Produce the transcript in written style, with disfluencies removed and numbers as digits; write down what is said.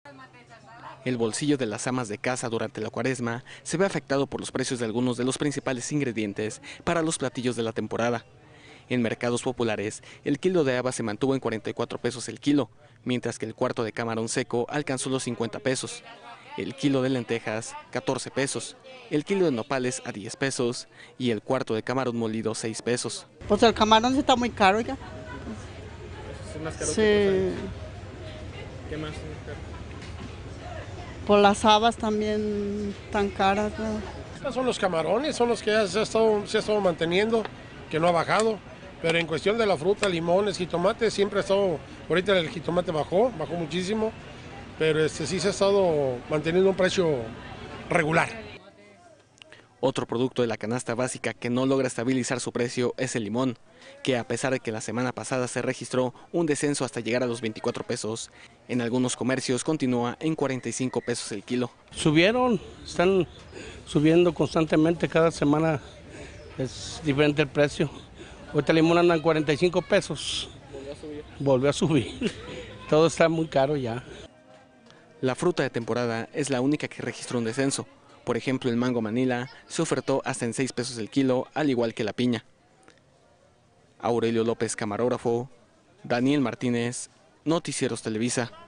El bolsillo de las amas de casa durante la Cuaresma se ve afectado por los precios de algunos de los principales ingredientes para los platillos de la temporada. En mercados populares, el kilo de haba se mantuvo en 44 pesos el kilo, mientras que el cuarto de camarón seco alcanzó los 50 pesos. El kilo de lentejas, 14 pesos, el kilo de nopales a 10 pesos y el cuarto de camarón molido 6 pesos. Pues el camarón sí está muy caro ya. ¿Es más caro Sí. que ¿Qué más? Pues las habas también tan caras, ¿no? Estos son los camarones, son los que ya se ha estado manteniendo, que no ha bajado. Pero en cuestión de la fruta, limones, jitomates, siempre ha estado, ahorita el jitomate bajó muchísimo, pero sí se ha estado manteniendo un precio regular. Otro producto de la canasta básica que no logra estabilizar su precio es el limón, que a pesar de que la semana pasada se registró un descenso hasta llegar a los 24 pesos, en algunos comercios continúa en 45 pesos el kilo. Subieron, están subiendo constantemente, cada semana es diferente el precio. Ahorita el limón anda en 45 pesos. Volvió a subir. Todo está muy caro ya. La fruta de temporada es la única que registró un descenso. Por ejemplo, el mango Manila se ofertó hasta en 6 pesos el kilo, al igual que la piña. Aurelio López, camarógrafo. Daniel Martínez, Noticieros Televisa.